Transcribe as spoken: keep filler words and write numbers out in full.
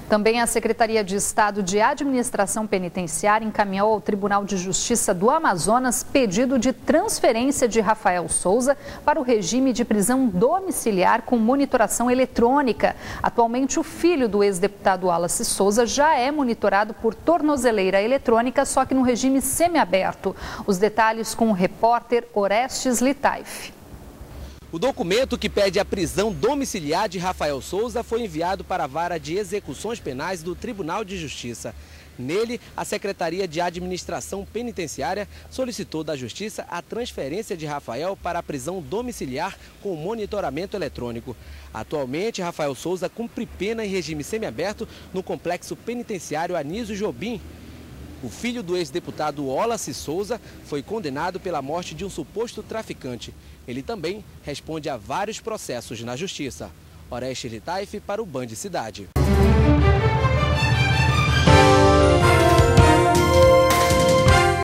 Também a Secretaria de Estado de Administração Penitenciária encaminhou ao Tribunal de Justiça do Amazonas pedido de transferência de Rafael Souza para o regime de prisão domiciliar com monitoração eletrônica. Atualmente, o filho do ex-deputado Wallace Souza já é monitorado por tornozeleira eletrônica, só que no regime semiaberto. Os detalhes com o repórter Orestes Litaif. O documento que pede a prisão domiciliar de Rafael Souza foi enviado para a Vara de Execuções Penais do Tribunal de Justiça. Nele, a Secretaria de Administração Penitenciária solicitou da Justiça a transferência de Rafael para a prisão domiciliar com monitoramento eletrônico. Atualmente, Rafael Souza cumpre pena em regime semiaberto no Complexo Penitenciário Anísio Jobim. O filho do ex-deputado Wallace Souza foi condenado pela morte de um suposto traficante. Ele também responde a vários processos na Justiça. Orestes Litaif para o Band Cidade.